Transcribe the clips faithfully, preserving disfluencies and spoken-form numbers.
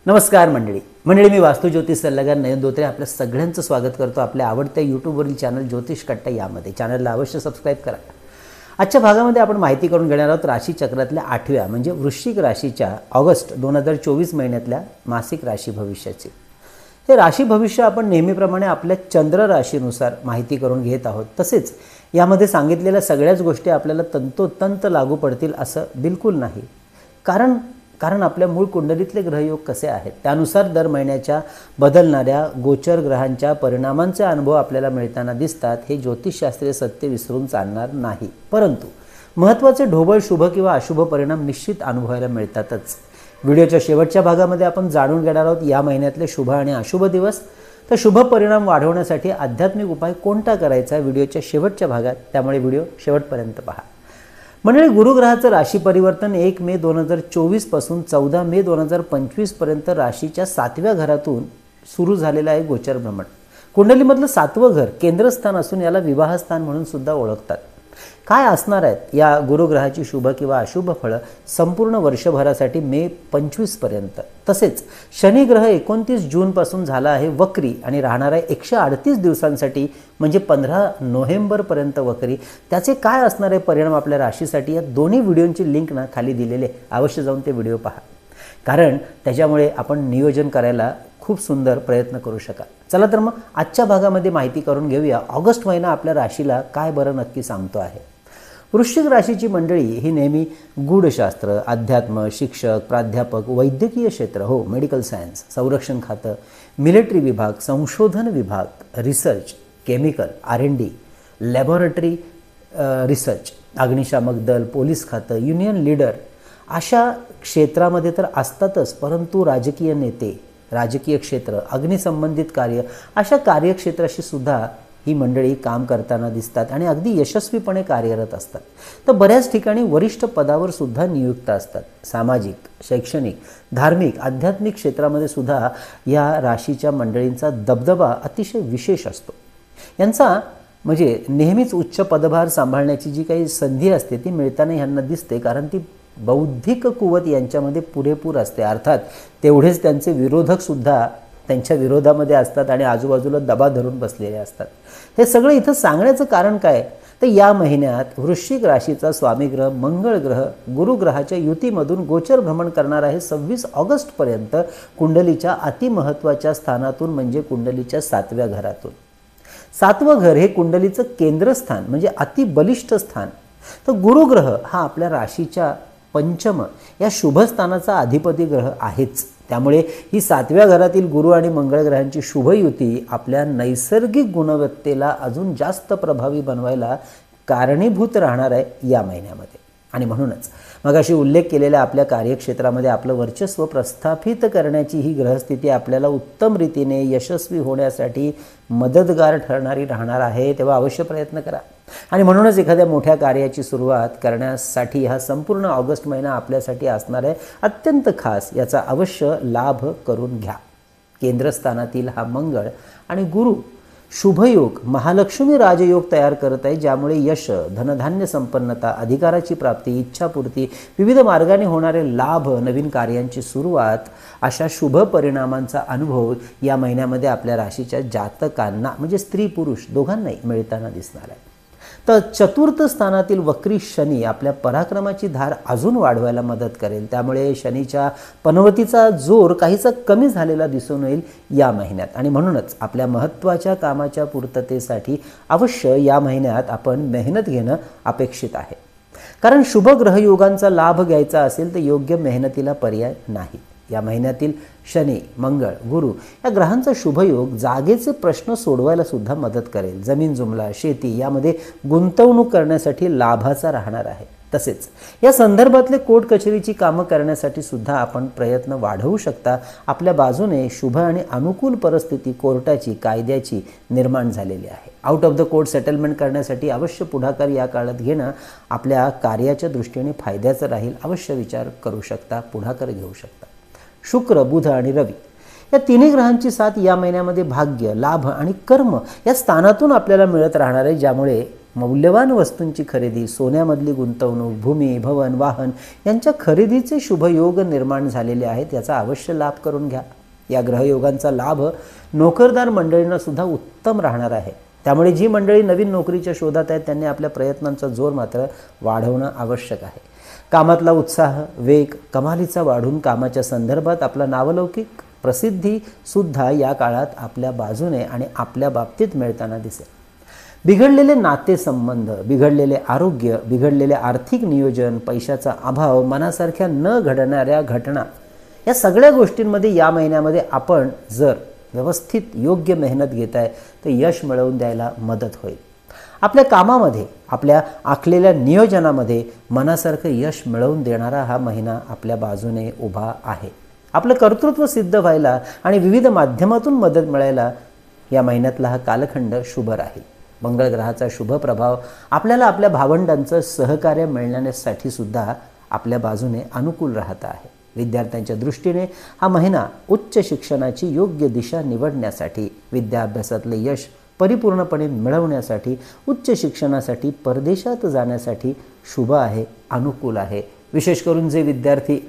नमस्कार मंडळी मंडळी मी वास्तू ज्योतिष सल्लागार नयन धोत्रे आपल्या सगळ्यांचं स्वागत करतो आपल्या आवडत्या यूट्यूबवरील चॅनल ज्योतिष कट्टा यामध्ये. चॅनलला अवश्य सबस्क्राईब करा. आजच्या भागामध्ये आपण माहिती करून घेणार आहोत राशीचक्रातल्या आठव्या म्हणजे वृश्चिक राशीच्या ऑगस्ट दोन हजार चोवीस महिन्यातल्या मासिक राशी भविष्याची. हे राशी भविष्य आपण नेहमीप्रमाणे आपल्या चंद्र राशीनुसार माहिती करून घेत आहोत. तसेच यामध्ये सांगितलेल्या सगळ्याच गोष्टी आपल्याला तंतोतंत लागू पडतील असं बिलकुल नाही. कारण कारण आपल्या मूळ कुंडलीतले ग्रहयोग कसे आहेत त्यानुसार दर महिन्याच्या बदलणाऱ्या गोचर ग्रहांच्या परिणामांचे अनुभव आपल्याला मिळताना दिसतात. हे ज्योतिषशास्त्रीय सत्य विसरून चालणार नाही. परंतु महत्त्वाचे ढोबळ शुभ किंवा अशुभ परिणाम निश्चित अनुभवायला मिळतातच. व्हिडिओच्या शेवटच्या भागामध्ये आपण जाणून घेणार आहोत या महिन्यातले शुभ आणि अशुभ दिवस. तर शुभ परिणाम वाढवण्यासाठी आध्यात्मिक उपाय कोणता करायचा व्हिडिओच्या शेवटच्या भागात, त्यामुळे व्हिडिओ शेवटपर्यंत पहा. मंडळी, गुरुग्रहाचं राशी परिवर्तन एक मे दोन हजार चोवीस पासून चौदा मे दोन हजार पंचवीस पर्यंत राशीच्या सातव्या घरातून सुरू झालेलं आहे गोचर भ्रमण. कुंडलीमधलं सातवं घर केंद्रस्थान असून याला विवाहस्थान म्हणून सुद्धा ओळखतात. काय असणार आहेत या गुरुग्रहाची शुभ किंवा अशुभ फळं संपूर्ण वर्षभरासाठी मे पंचवीस पर्यंत. तसेच शनी ग्रह एकोणतीस जून पासून झाला आहे वक्री आणि राहणार आहे एकशे अडतीस दिवसांसाठी म्हणजे पंधरा नोव्हेंबर पर्यंत वक्री. त्याचे काय असणार आहे परिणाम आपल्या राशीसाठी या दोन्ही व्हिडिओंची लिंक ना खाली दिलेले, अवश्य जाऊन ते व्हिडिओ पहा. कारण त्याच्यामुळे आपण नियोजन करायला खूप सुंदर प्रयत्न करू शकाल. चला तर मग आजच्या भागामध्ये माहिती करून घेऊया ऑगस्ट महिना आपल्या राशीला काय बरं नक्की सांगतो आहे. वृश्चिक राशीची मंडळी ही नेहमी गूढशास्त्र, अध्यात्म, शिक्षक, प्राध्यापक, वैद्यकीय क्षेत्र, हो मेडिकल सायन्स, संरक्षण खातं, मिलिटरी विभाग, संशोधन विभाग, research, chemical, R N D, laboratory research, अग्निशामक दल, पोलीस खातं, युनियन लीडर अशा क्षेत्रामध्ये तर असतातच. परंतु राजकीय नेते, राजकीय क्षेत्र, अग्निसंबंधित कार्य अशा कार्यक्षेत्राशी सुद्धा ही मंडळी काम करताना दिसतात आणि अगदी यशस्वीपणे कार्यरत असतात. तर बऱ्याच ठिकाणी वरिष्ठ पदावर सुद्धा नियुक्त असतात. सामाजिक, शैक्षणिक, धार्मिक, आध्यात्मिक क्षेत्रामध्ये सुद्धा या राशीच्या मंडळींचा दबदबा अतिशय विशेष असतो. यांचा म्हणजे नेहमीच उच्च पदभार सांभाळण्याची जी काही संधी असते ती मिळताना यांना दिसते. कारण ती बौद्धिक कुवत यांच्यामध्ये पुरेपूर असते. अर्थात तेवढेच त्यांचे विरोधक सुद्धा त्यांच्या विरोधामध्ये असतात आणि आजूबाजूला दबा धरून बसलेले असतात. हे सगळं इथं सांगण्याचं कारण काय तर या महिन्यात वृश्चिक राशीचा स्वामीग्रह मंगळ ग्रह गुरुग्रहाच्या युतीमधून गोचर भ्रमण करणार आहे. सव्वीस ऑगस्टपर्यंत कुंडलीच्या अतिमहत्त्वाच्या स्थानातून म्हणजे कुंडलीच्या सातव्या घरातून. सातवं घर हे कुंडलीचं केंद्रस्थान म्हणजे अतिबलिष्ठ स्थान. तर गुरुग्रह हा आपल्या राशीच्या पंचम या शुभस्थानाचा अधिपती ग्रह आहेच. त्यामुळे ही सातव्या घरातील गुरु आणि मंगळ ग्रहांची शुभ युती आपल्या नैसर्गिक गुणवत्तेला अजून जास्त प्रभावी बनवायला कारणीभूत राहणार आहे या महिन्यामध्ये. आणि म्हणूनच मगाशी उल्लेख केलेल्या आपल्या कार्यक्षेत्रामध्ये आपलं वर्चस्व प्रस्थापित करण्याची ही ग्रहस्थिती आपल्याला उत्तम रीतीने यशस्वी होण्यासाठी मदतगार ठरणारी राहणार आहे. तेव्हा अवश्य प्रयत्न करा. आणि म्हणूनच एखाद्या मोठ्या कार्याची सुरुवात करण्यासाठी हा संपूर्ण ऑगस्ट महिना आपल्यासाठी असणार आहे अत्यंत खास. याचा अवश्य लाभ करून घ्या. केंद्रस्थानातील हा मंगळ आणि गुरु शुभयोग महालक्ष्मी राजयोग तयार करत आहे, ज्यामुळे यश, धनधान्य संपन्नता, अधिकाराची प्राप्ती, इच्छापूर्ती, विविध मार्गाने होणारे लाभ, नवीन कार्यांची सुरुवात अशा शुभ परिणामांचा अनुभव या महिन्यामध्ये आपल्या राशीच्या जातकांना म्हणजे स्त्री पुरुष दोघांनाही मिळताना दिसणार आहे. तर चतुर्थ स्थानातील वक्री शनी आपल्या पराक्रमाची धार अजून वाढवायला मदत करेल. त्यामुळे शनीच्या पनवतीचा जोर काहीसा कमी झालेला दिसून येईल या महिन्यात. आणि म्हणूनच आपल्या महत्त्वाच्या कामाच्या पूर्ततेसाठी अवश्य या महिन्यात आपण मेहनत घेणं अपेक्षित आहे. कारण शुभ ग्रहयोगांचा लाभ घ्यायचा असेल तर योग्य मेहनतीला पर्याय नाही. या महिन्यातील शनी, मंगळ, गुरु या ग्रहांचा शुभयोग जागेचे प्रश्न सोडवायला सुद्धा मदत करेल. जमीन जुमला, शेती यामध्ये गुंतवणूक करण्यासाठी लाभाचा राहणार आहे. तसेच या संदर्भातले कोर्ट कचेरीची कामं करण्यासाठी सुद्धा आपण प्रयत्न वाढवू शकता. आपल्या बाजूने शुभ आणि अनुकूल परिस्थिती कोर्टाची, कायद्याची निर्माण झालेली आहे. Out of the court settlement करण्यासाठी अवश्य पुढाकार या काळात घेणं आपल्या कार्याच्या दृष्टीने फायद्याचं राहील. अवश्य विचार करू शकता, पुढाकार घेऊ शकता. शुक्र, बुध आणि रवी या तिन्ही ग्रहांची साथ या महिन्यामध्ये भाग्य, लाभ आणि कर्म या स्थानातून आपल्याला मिळत राहणार आहे, ज्यामुळे मौल्यवान वस्तूंची खरेदी, सोन्यामधली गुंतवणूक, भूमी, भवन, वाहन यांच्या खरेदीचे शुभयोग निर्माण झालेले आहेत, याचा अवश्य लाभ करून घ्या. या ग्रहयोगांचा लाभ नोकरदार मंडळींना सुद्धा उत्तम राहणार आहे. त्यामुळे जी मंडळी नवीन नोकरीच्या शोधात आहेत त्यांनी आपल्या प्रयत्नांचा जोर मात्र वाढवणं आवश्यक आहे. कामातला उत्साह, वेग कमालीचा वाढून कामाच्या संदर्भात आपला नावलौकिक प्रसिद्धी सुद्धा या काळात आपल्या बाजूने आणि आपल्या बाबतीत मिळताना दिसेल. बिघडलेले नातेसंबंध, बिघडलेले आरोग्य, बिघडलेले आर्थिक नियोजन, पैशाचा अभाव, मनासारख्या न घडणाऱ्या घटना या सगळ्या गोष्टींमध्ये या महिन्यामध्ये आपण जर व्यवस्थित योग्य मेहनत घेताय तर यश मिळवून द्यायला मदत होईल. आपल्या कामामध्ये, आपल्या आखलेल्या नियोजनामध्ये मनासारखं यश मिळवून देणारा हा महिना आपल्या बाजूने उभा आहे. आपलं कर्तृत्व सिद्ध व्हायला आणि विविध माध्यमातून मदत मिळायला या महिन्यातला हा कालखंड शुभ राहील. मंगळ ग्रहाचा शुभ प्रभाव आपल्याला आपल्या भावंडांचं सहकार्य मिळण्यासाठी सुद्धा आपल्या बाजूने अनुकूल राहत आहे. विद्यार्थ्यांच्या दृष्टीने हा महिना उच्च शिक्षणाची योग्य दिशा निवडण्यासाठी, विद्या अभ्यासातले यश परिपूर्णपणे मिळवण्यासाठी, उच्च शिक्षणासाठी परदेशात जाण्यासाठी शुभ आहे, अनुकूल आहे. विशेष करून जे विद्यार्थी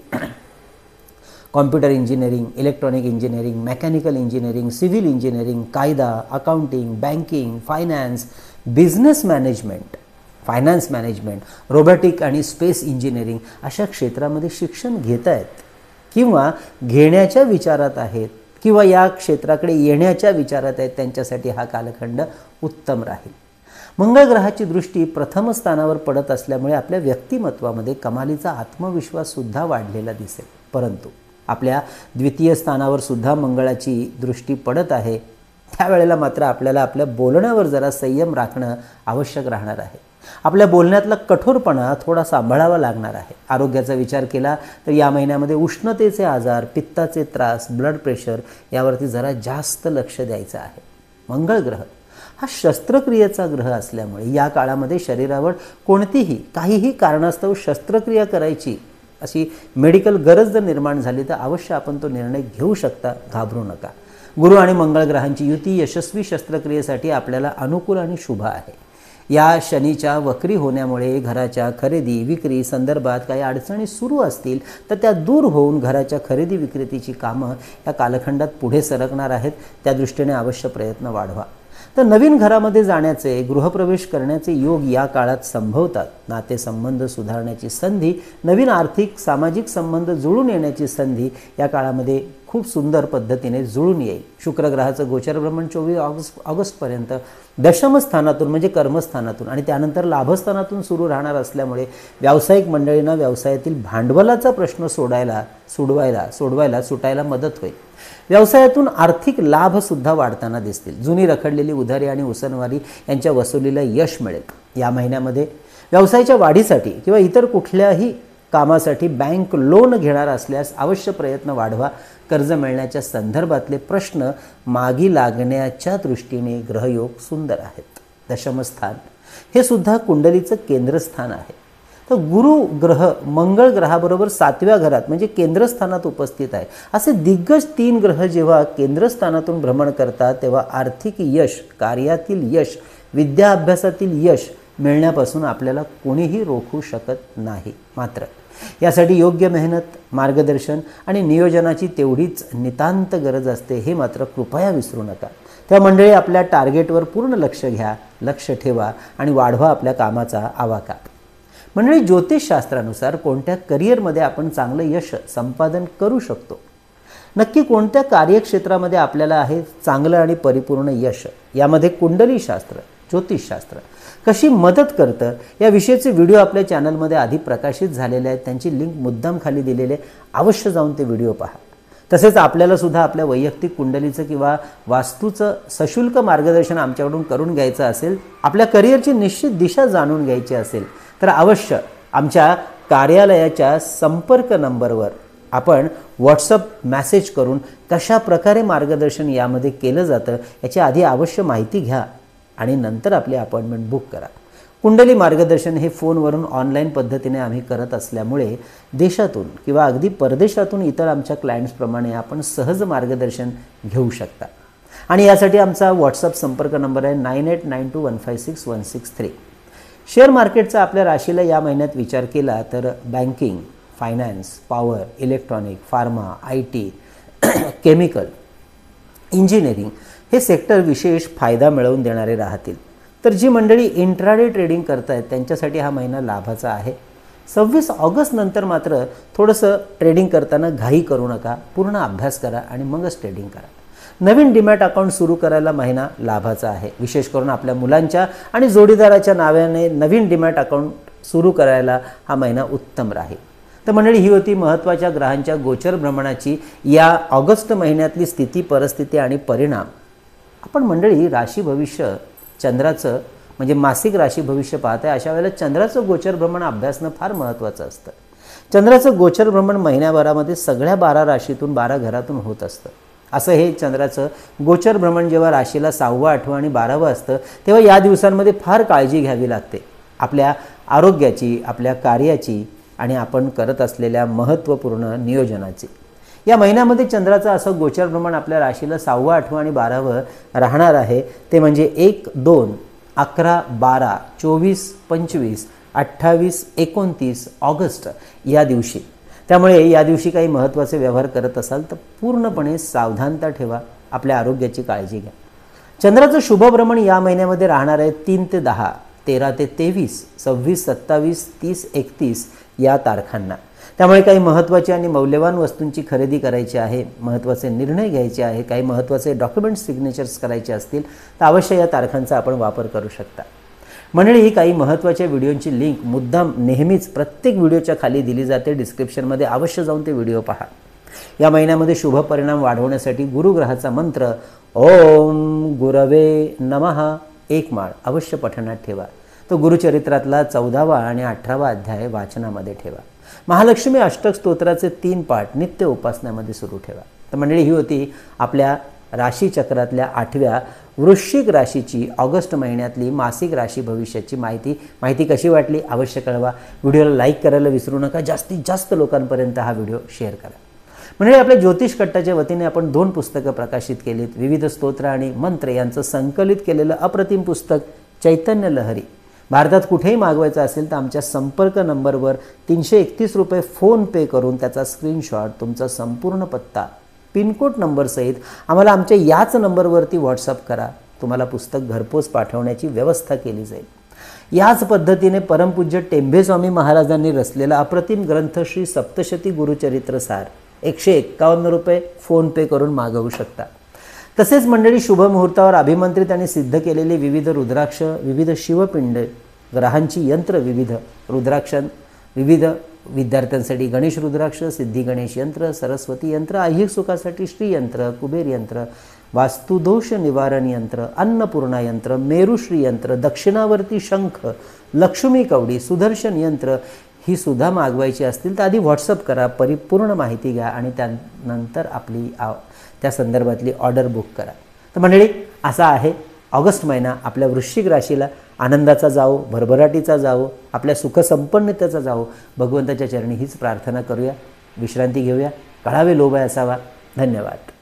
computer engineering, electronic engineering, mechanical engineering, civil engineering, कायदा, accounting, banking, finance, business management, finance management, robotic आणि स्पेस इंजिनिअरिंग अशा क्षेत्रामध्ये शिक्षण घेत आहेत किंवा घेण्याच्या विचारात आहेत किंवा या क्षेत्राकडे येण्याच्या विचारात आहेत, त्यांच्यासाठी हा कालखंड उत्तम राहील. मंगळ ग्रहाची दृष्टी प्रथम स्थानावर पडत असल्यामुळे आपल्या व्यक्तिमत्वामध्ये कमालीचा आत्मविश्वास सुद्धा वाढलेला दिसेल. परंतु आपल्या द्वितीय स्थानावर सुद्धा मंगळाची दृष्टी पडत आहे. त्यावेळेला मात्र आपल्याला आपल्या बोलण्यावर जरा संयम राखणं आवश्यक राहणार आहे. आपल्या बोलण्यातला कठोरपणा थोडा सांभाळावा लागणार आहे. आरोग्याचा विचार केला तर या महिन्यामध्ये उष्णतेचे आजार, पित्ताचे त्रास, ब्लड प्रेशर यावरती जरा जास्त लक्ष द्यायचं आहे. मंगळ ग्रह हा शस्त्रक्रियेचा ग्रह असल्यामुळे या काळामध्ये शरीरावर कोणतीही काहीही कारणास्तव शस्त्रक्रिया करायची अशी मेडिकल गरज जर निर्माण झाली तर अवश्य आपण तो निर्णय घेऊ शकता, घाबरू नका. गुरु आणि मंगळ ग्रहांची युती यशस्वी शस्त्रक्रियेसाठी आपल्याला अनुकूल आणि शुभ आहे. या शनीच्या वक्री होण्यामुळे घराच्या खरेदी विक्री संदर्भात काही अडचणी सुरू असतील तर त्या दूर होऊन घराच्या खरेदी विक्रीची कामं या कालखंडात पुढे सरकणार आहेत. त्या दृष्टीने अवश्य प्रयत्न वाढवा. तर नवीन घरामध्ये जाण्याचे, गृहप्रवेश करण्याचे योग या काळात संभवतात. नातेसंबंध सुधारण्याची संधी, नवीन आर्थिक सामाजिक संबंध जुळून येण्याची संधी या काळामध्ये खूप सुंदर पद्धतीने जुळून येईल. शुक्र ग्रहाचं गोचर भ्रमण चोवीस ऑगस्ट ऑगस्टपर्यंत दशमस्थानातून म्हणजे कर्मस्थानातून आणि त्यानंतर लाभस्थानातून सुरू राहणार असल्यामुळे व्यावसायिक मंडळींना व्यवसायातील भांडवलाचा प्रश्न सोडायला सोडवायला सोडवायला सुटायला मदत होईल. व्यवसायातून आर्थिक लाभ सुद्धा वाढताना दिसतील. जुनी रखडलेली उधारी आणि उसनवारी यांच्या वसुलीला यश मिळेल. या महिन्यामध्ये व्यवसायाच्या वाढीसाठी किंवा इतर कुठल्याही कामासाठी बँक लोन घेणार असल्यास अवश्य प्रयत्न वाढवा. कर्ज मिळण्याच्या संदर्भातले प्रश्न मागी लागण्याच्या दृष्टीने ग्रहयोग सुंदर आहेत. दशमस्थान हे सुद्धा कुंडलीचं केंद्रस्थान आहे. तर गुरु ग्रह मंगळ ग्रहाबरोबर सातव्या घरात म्हणजे केंद्रस्थानात उपस्थित आहे. असे दिग्गज तीन ग्रह जेव्हा केंद्रस्थानातून भ्रमण करतात तेव्हा आर्थिक यश, कार्यातील यश, विद्या अभ्यासातील यश मिळण्यापासून आपल्याला कोणीही रोखू शकत नाही. मात्र यासाठी योग्य मेहनत, मार्गदर्शन आणि नियोजनाची तेवढीच नितांत गरज असते, हे मात्र कृपया विसरू नका. त्या मंडळी आपल्या टार्गेटवर पूर्ण लक्ष घ्या, लक्ष ठेवा आणि वाढवा आपल्या कामाचा आवाका. मंडळी, ज्योतिषशास्त्रानुसार कोणत्या करिअरमध्ये आपण चांगलं यश संपादन करू शकतो, नक्की कोणत्या कार्यक्षेत्रामध्ये आपल्याला आहे चांगलं आणि परिपूर्ण यश, यामध्ये कुंडलीशास्त्र, ज्योतिषशास्त्र कशी मदत करतं याविषयीचे व्हिडिओ आपल्या चॅनलमध्ये आधी प्रकाशित झालेले आहेत. त्यांची लिंक मुद्दाम खाली दिलेले, अवश्य जाऊन ते व्हिडिओ पहा. तसेच आपल्याला सुद्धा आपल्या वैयक्तिक कुंडलीचं किंवा वास्तूचं सशुल्क मार्गदर्शन आमच्याकडून करून घ्यायचं असेल, आपल्या करिअरची निश्चित दिशा जाणून घ्यायची असेल तर अवश्य आमच्या कार्यालयाच्या संपर्क नंबरवर आपण व्हॉट्सअप मेसेज करून कशा प्रकारे मार्गदर्शन यामध्ये केलं जातं याची आधी अवश्य माहिती घ्या आणि नंतर आपली अपॉइंटमेंट बुक करा. कुंडली मार्गदर्शन हे फोनवरून ऑनलाईन पद्धतीने आम्ही करत असल्यामुळे देशातून किंवा अगदी परदेशातून इतर आमच्या क्लायंट्सप्रमाणे आपण सहज मार्गदर्शन घेऊ शकता. आणि यासाठी आमचा व्हॉट्सअप संपर्क नंबर आहे nine eight nine two one five six one six three. Share मार्केटचा आपल्या राशीला या महिन्यात विचार केला तर banking, finance, power, electronic, pharma, I T, chemical, engineering हे सेक्टर विशेष फायदा मिळवून देणारे राहतील. तर जी मंडळी इंट्राडे ट्रेडिंग करत आहेत त्यांच्यासाठी हा महिना लाभाचा आहे. सव्वीस ऑगस्ट नंतर मात्र थोडंसं ट्रेडिंग करताना घाई करू नका, पूर्ण अभ्यास करा आणि मगच ट्रेडिंग करा. नवीन डीमॅट अकाउंट सुरू करायला महिना लाभाचा आहे. विशेष करून आपल्या मुलांच्या आणि जोडीदाराच्या नावाने नवीन डीमॅट अकाउंट सुरू करायला हा महिना उत्तम राहील. तर मंडळी ही होती महत्त्वाच्या ग्रहांच्या गोचर भ्रमणाची या ऑगस्ट महिन्यातली स्थिती, परिस्थिती आणि परिणाम. आपण मंडळी राशी भविष्य चंद्राचं म्हणजे मासिक राशी भविष्य पाहत आहे, अशा वेळेला चंद्राचं गोचर भ्रमण अभ्यासणं फार महत्त्वाचं असतं. चंद्राचं गोचर भ्रमण महिन्याभरामध्ये सगळ्या बारा राशीतून बारा घरातून होत असतं. असं हे चंद्राचं गोचर भ्रमण जेव्हा राशीला सहावं, आठवं आणि बारावं असतं तेव्हा या दिवसांमध्ये फार काळजी घ्यावी लागते आपल्या आरोग्याची, आपल्या कार्याची आणि आपण करत असलेल्या महत्त्वपूर्ण नियोजनाची. या महिन्यामध्ये चंद्राचं असं गोचर भ्रमण आपल्या राशीला सहावं, आठवं आणि बारावं राहणार आहे. ते म्हणजे एक, दोन, अकरा, बारा, चोवीस, पंचवीस, अठ्ठावीस, एकोणतीस ऑगस्ट या दिवशी. त्यामुळे या दिवशी काही महत्त्वाचे व्यवहार करत असाल तर पूर्णपणे सावधानता ठेवा, आपल्या आरोग्याची काळजी घ्या. चंद्राचं शुभभ्रमण या महिन्यामध्ये राहणार आहे तीन ते दहा, तेरा ते तेवीस, सव्वीस, सत्तावीस, तीस, एकतीस या तारखांना. त्यामुळे काही महत्त्वाची आणि मौल्यवान वस्तूंची खरेदी करायची आहे, महत्त्वाचे निर्णय घ्यायचे आहे, काही महत्त्वाचे डॉक्युमेंट्स सिग्नेचर्स करायचे असतील तर अवश्य या तारखांचा आपण वापर करू शकता. मंडळी ही काही महत्त्वाच्या व्हिडिओंची लिंक मुद्दाम नेहमीच प्रत्येक व्हिडिओच्या खाली दिली जाते. डिस्क्रिप्शनमध्ये अवश्य जाऊन ते व्हिडिओ पहा. या महिन्यामध्ये शुभ परिणाम वाढवण्यासाठी गुरुग्रहाचा मंत्र ओम गुरवे नमः एक माळ अवश्य पठणात ठेवा. तो गुरुचरित्रातला चौदावा आणि अठरावा अध्याय वाचनामध्ये ठेवा. महालक्ष्मी अष्टक स्तोत्राचे तीन पाठ नित्य उपासनामध्ये सुरू ठेवा. तर मंडळी ही होती आपल्या राशीचक्रातल्या आठव्या वृश्चिक राशीची ऑगस्ट महिन्यातली मासिक राशी भविष्याची माहिती. माहिती कशी वाटली अवश्य कळवा. व्हिडिओला लाईक करायला विसरू नका. जास्तीत जास्त लोकांपर्यंत हा व्हिडिओ शेअर करा. म्हणजे आपल्या ज्योतिष कट्टाच्या वतीने आपण दोन पुस्तकं प्रकाशित केलीत. विविध स्तोत्र आणि मंत्र यांचं संकलित केलेलं अप्रतिम पुस्तक चैतन्य लहरी भारतात कुठेही मागवायचं असेल तर आमच्या संपर्क नंबरवर तीनशे एकतीस रुपये फोन पे करून त्याचा स्क्रीनशॉट, तुमचा संपूर्ण पत्ता, पिनकोड नंबरसहित आम्हाला आमच्या याच नंबरवरती व्हॉट्सअप करा. तुम्हाला पुस्तक घरपोच पाठवण्याची व्यवस्था केली जाईल. याच पद्धतीने परमपूज्य टेंभे स्वामी महाराजांनी रचलेला अप्रतिम ग्रंथ श्री सप्तशती गुरुचरित्र सार एकशे एक्कावन्न रुपये फोन पे करून मागवू शकता. तसेच मंडळी शुभ मुहूर्तावर अभिमंत्रित आणि सिद्ध केलेले विविध रुद्राक्ष, विविध शिवपिंड, ग्रहांची यंत्र, विविध रुद्राक्षण, विविध विद्यार्थ्यांसाठी गणेश रुद्राक्ष, सिद्धी गणेश यंत्र, सरस्वती यंत्र, ऐहिक सुखासाठी श्री यंत्र, कुबेर यंत्र, वास्तुदोष निवारण यंत्र, अन्नपूर्णा यंत्र, मेरुश्री यंत्र, दक्षिणावर्ती शंख, लक्ष्मी कवडी, सुदर्शन यंत्र ही सुद्धा मागवायची असतील तर आधी व्हॉट्सअप करा, परिपूर्ण माहिती घ्या आणि त्यानंतर आपली त्या संदर्भातली ऑर्डर बुक करा. तर मंडळी असा आहे ऑगस्ट महिना आपल्या वृश्चिक राशीला आनंदाचा जावो, भरभराटीचा जावो, आपल्या सुखसंपन्नतेचा जावो. भगवंताच्या चरणी हीच प्रार्थना करूया. विश्रांती घेऊया. कळावे लोभ असावा. धन्यवाद.